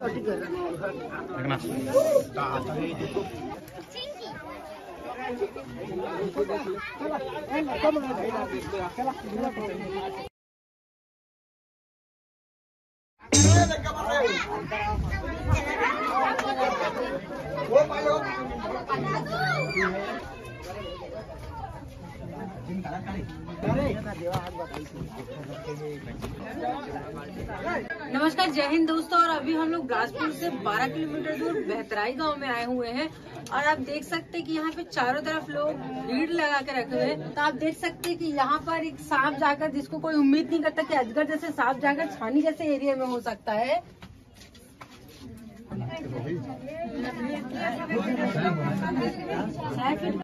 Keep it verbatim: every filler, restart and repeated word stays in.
नमस्कार, जय हिंद दोस्तों। और अभी हम लोग ग्रासपुर से बारह किलोमीटर दूर बेहतराई गांव में आए हुए हैं और आप देख सकते हैं कि यहाँ पे चारों तरफ लोग भीड़ लगा के रखे हुए हैं। तो आप देख सकते हैं कि यहाँ पर एक सांप जाकर, जिसको कोई उम्मीद नहीं करता कि अजगर जैसे सांप जाकर छानी जैसे एरिया में हो सकता है।